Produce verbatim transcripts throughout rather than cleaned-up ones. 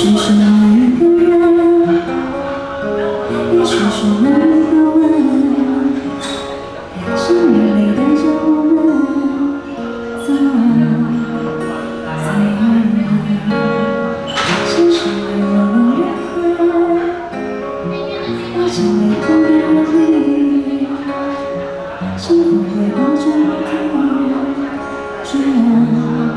许是那一个人，也许是那一个吻，是你泪带着我们走最远。现实里我能约会，爱情里不远离，幸福会抱着你的这样。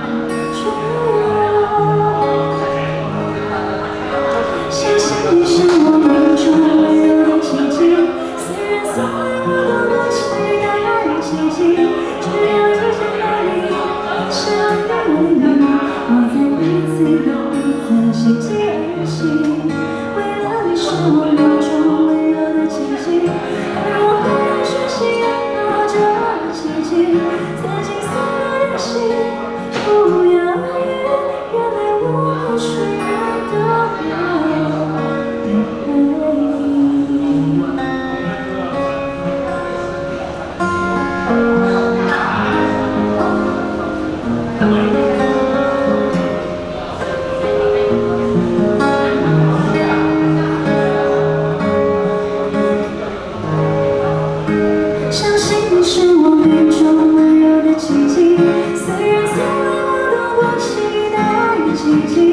相信你是我命中温柔的奇迹，虽然从来我都不期待奇迹，只要遇见了你，相遇为你，我在彼此有彼此喜极而泣。为了你是我命中温柔的奇迹，而我还在学习拥抱这奇迹，曾经所有的心不要疑，原来我不是爱的人。 相信你是我命中温柔的奇迹，虽然从来我都不期待奇迹。